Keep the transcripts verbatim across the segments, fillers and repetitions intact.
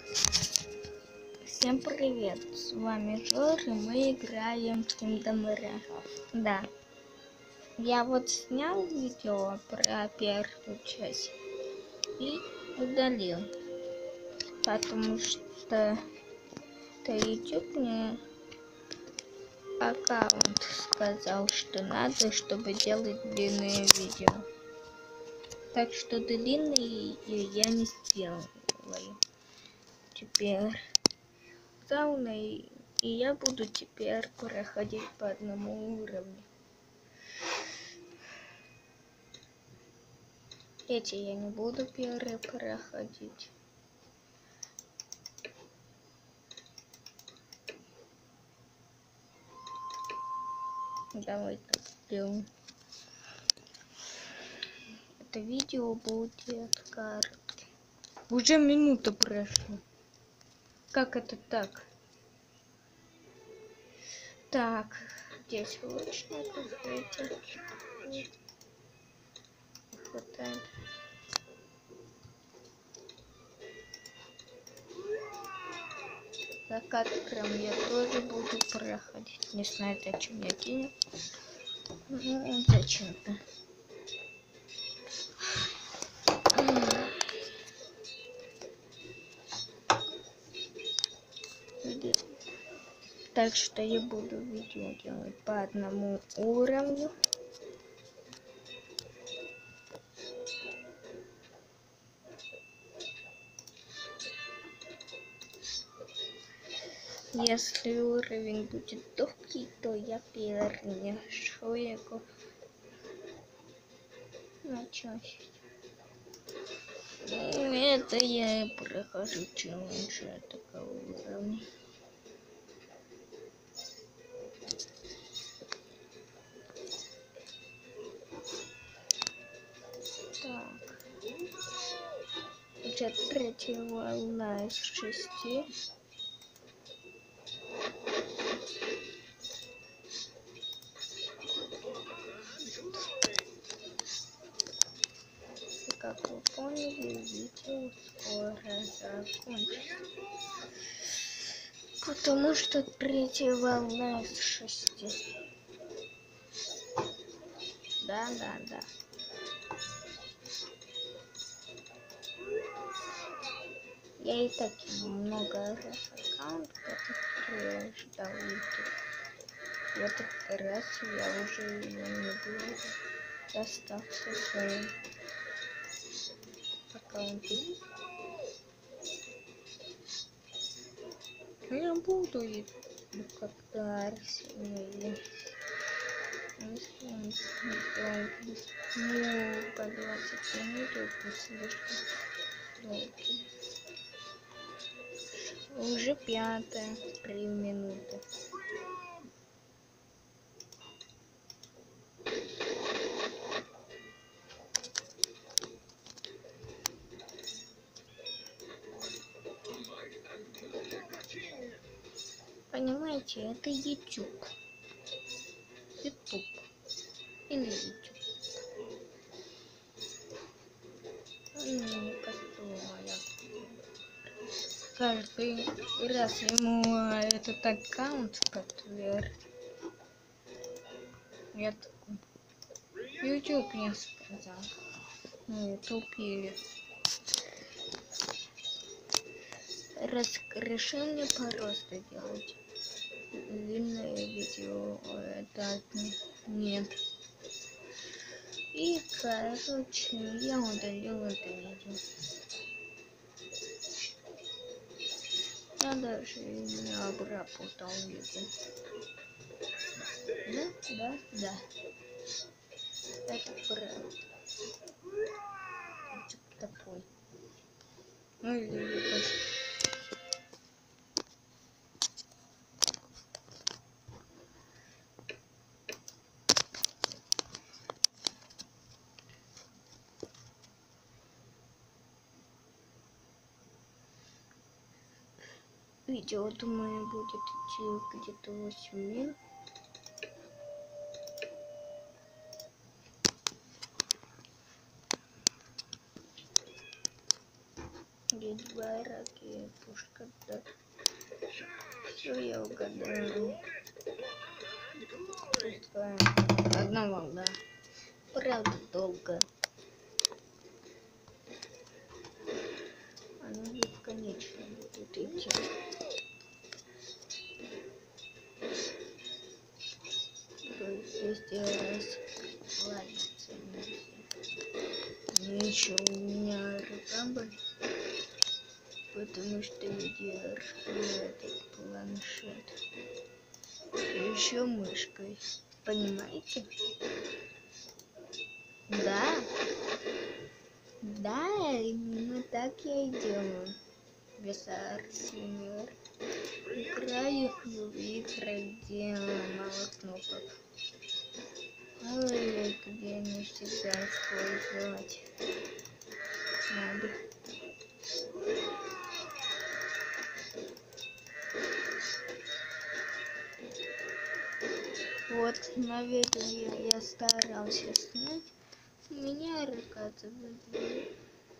Всем привет, с вами Жор, и мы играем в Kingdom Rush. Да, я вот снял видео про первую часть и удалил, потому что YouTube мне аккаунт сказал, что надо, чтобы делать длинные видео. Так что длинные я не сделаю теперь. И, и я буду теперь проходить по одному уровню. Эти я не буду первые проходить. Давай так сделаем. Это видео будет коротким. Уже минута прошла. Как это так? Так, здесь лучник, эти хватает. Закат прям я тоже буду проходить. Не знаю, зачем я кинул. Ну, зачем-то. Так что я буду видео делать по одному уровню. Если уровень будет долгий, то я переношу его на чаще. Это я и прохожу челлендж такого уровня. Так. Уже третья волна из шести. Как вы поняли, видео скоро закончится. Потому что третья волна из шести. Да, да, да. Я и так много раз аккаунт подтверждал YouTube. В этот раз я уже ее не буду. Остался своим аккаунтом. Я буду и когда сильнее. Ну, по двадцать минут это слишком долго. Уже пятая, три минуты. Понимаете, это YouTube. YouTube. Или YouTube. Не построила. Каждый раз ему этот аккаунт подтвердит. Я такой. YouTube мне сказал. Ну, YouTube или... Разреши мне просто делать длинное видео. Это нет. И, короче, я удалил это видео. Я даже не обработал видео. Да, да, да. Это правда. Типа такой. Ну или тоже. Видео, думаю, будет идти где-то восемь минут. Есть два ракеты. маленькие пушка, да. Все я угадал. Пускай одна волна. Правда долго. Она бесконечно будет идти. То есть если раз ладится нельзя. Еще у меня рука болит, потому что я держу этот планшет. Еще мышкой. Понимаете? Да. Да, именно так я и делаю. Без арсенал. Играю в игры, где мало кнопок. Ой, где не всегда использовать надо. Вот, наверное, я старался снять. У меня рука выглядит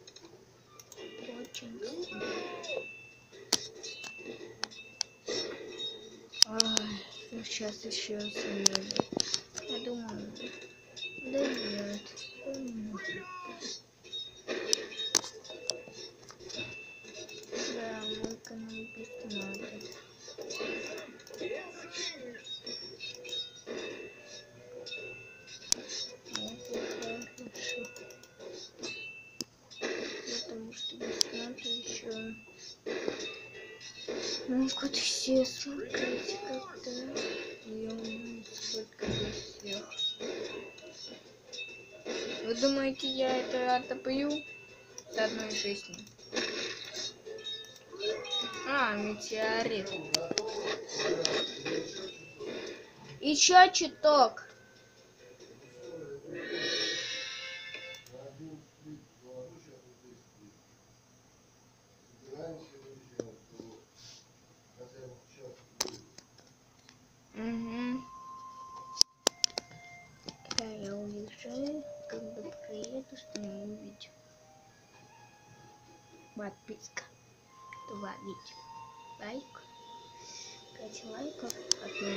очень сильно. Ай, сейчас еще сильнее. Я думаю, да нет. Да, мой канал бесплатный. Потому что бесплатно еще могут все смотреть как-то. Ё-моё, сколько здесь всех. Вы думаете, я это отопью с одной жизни? А, метеорит. Еще чуток. Угу. Да, я уезжаю, когда приеду, сниму видео. Подписка. Два видео. Лайк. Пять лайков. Одну